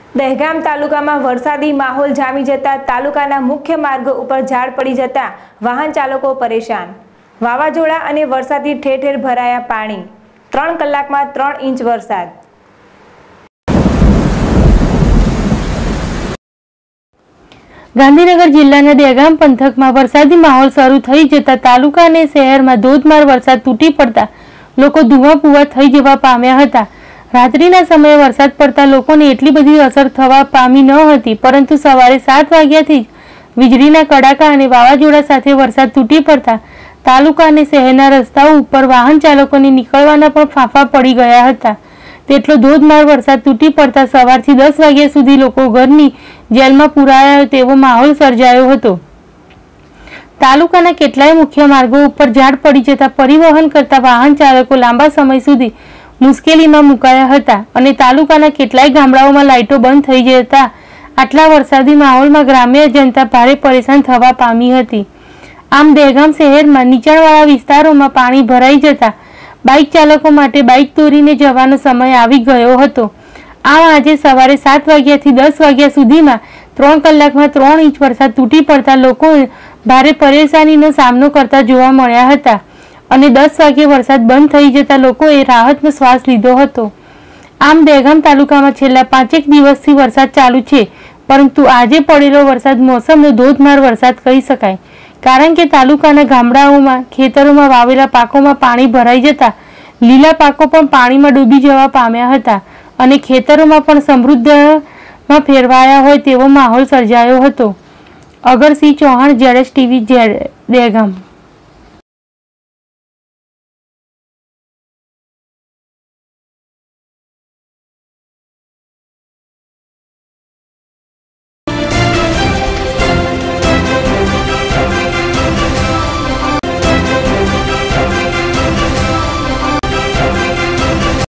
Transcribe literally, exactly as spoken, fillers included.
દહેગામ તાલુકામાં વરસાદી માહોલ જામી જતા તાલુકાના મુખ્ય માર્ગો ઉપર ઝાડ પડી જતા વાહન ચાલકો પરેશાન। વાવાઝોડા અને વરસાદથી ઠેર ઠેર ભરાયા પાણી। ત્રણ કલાકમાં ત્રણ ઇંચ વરસાદ। ગાંધીનગર જિલ્લાના દહેગામ પંથકમાં વરસાદી માહોલ શરૂ થઈ જતા તાલુકા અને શહેરમાં ધોધમાર વરસાદ તૂટી પડતા લોકો ધુઆપુઆ થઈ જવા પામ્યા હતા। રાત્રિના સમયે વરસાદ પડતા લોકોને એટલી બધી અસર થવા પામી ન હતી, પરંતુ સવારે સાત વાગ્યાથી જ વીજળીના કડાકા અને વાવાઝોડા સાથે વરસાદ તૂટી પડતા તાલુકા અને શહેરના રસ્તાઓ ઉપર વાહન ચાલકોને નીકળવાના પણ ફાંફા પડી ગયા હતા। તેટલો ધોધમાર વરસાદ તૂટી પડતા સવારથી દસ વાગ્યા સુધી લોકો ઘરની જેલમાં પુરાયા તેવો માહોલ સર્જાયો હતો। તાલુકાના કેટલાય મુખ્ય માર્ગો ઉપર ઝાડ પડી જતા પરિવહન કરતા વાહન ચાલકો લાંબા સમય સુધી મુશ્કેલીમાં મુકાયા હતા અને તાલુકાના કેટલાય ગામડાઓમાં લાઇટો બંધ થઈ જતા આટલા વરસાદી માહોલમાં ગ્રામ્ય જનતા ભારે પરેશાન થવા પામી હતી। આમ દહેગામ શહેરમાં નીચાણવાળા વિસ્તારોમાં પાણી ભરાઈ જતા બાઇક ચાલકો માટે બાઇક દોરીને જવાનો સમય આવી ગયો હતો। આમ આજે સવારે સાત વાગ્યાથી દસ વાગ્યા સુધીમાં ત્રણ કલાકમાં ત્રણ ઇંચ વરસાદ તૂટી પડતા લોકો ભારે પરેશાનીનો સામનો કરતા જોવા મળ્યા હતા અને દસ વાગ્યે વરસાદ બંધ થઈ જતા લોકોએ રાહતનો શ્વાસ લીધો હતો। આમ દહેગામ તાલુકામાં છેલ્લા પાંચેક દિવસથી વરસાદ ચાલુ છે, પરંતુ આજે પડેલો વરસાદ મોસમનો ધોધમાર વરસાદ કહી શકાય, કારણ કે તાલુકાના ગામડાઓમાં ખેતરોમાં વાવેલા પાકોમાં પાણી ભરાઈ જતા લીલા પાકો પણ પાણીમાં ડૂબી જવા પામ્યા હતા અને ખેતરોમાં પણ સમૃદ્ધમાં ફેરવાયા હોય તેવો માહોલ સર્જાયો હતો। અગરસિંહ ચૌહાણ, જેડેશ ટીવી, દહેગામ।